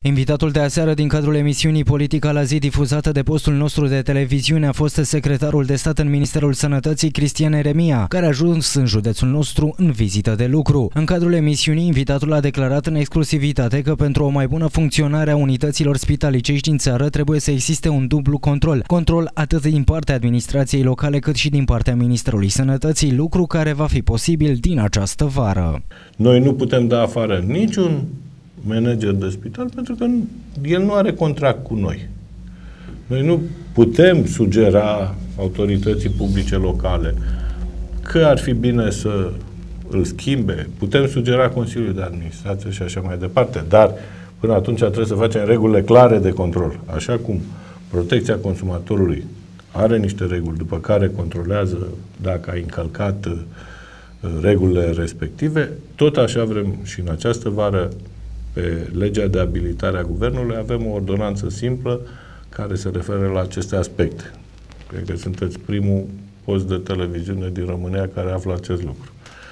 Invitatul de aseară din cadrul emisiunii Politica la zi difuzată de postul nostru de televiziune a fost secretarul de stat în Ministerul Sănătății, Cristian Eremia, care a ajuns în județul nostru în vizită de lucru. În cadrul emisiunii, invitatul a declarat în exclusivitate că pentru o mai bună funcționare a unităților spitalicești din țară trebuie să existe un dublu control. Control atât din partea administrației locale cât și din partea Ministerului Sănătății, lucru care va fi posibil din această vară. Noi nu putem da afară niciun manager de spital pentru că el nu are contract cu noi. Noi nu putem sugera autorității publice locale că ar fi bine să îl schimbe. Putem sugera Consiliul de Administrație și așa mai departe, dar până atunci trebuie să facem regulile clare de control. Așa cum protecția consumatorului are niște reguli după care controlează dacă a încălcat regulile respective, tot așa vrem și în această vară pe legea de abilitare a Guvernului avem o ordonanță simplă care se referă la aceste aspecte. Cred că sunteți primul post de televiziune din România care află acest lucru.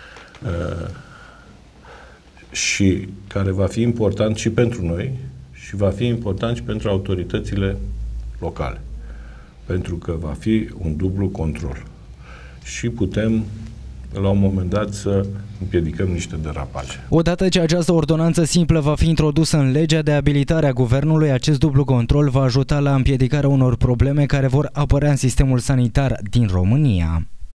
Și care va fi important și pentru noi și va fi important și pentru autoritățile locale. Pentru că va fi un dublu control. Și putem la un moment dat să împiedicăm niște derapaje. Odată ce această ordonanță simplă va fi introdusă în legea de abilitare a Guvernului, acest dublu control va ajuta la împiedicarea unor probleme care vor apărea în sistemul sanitar din România.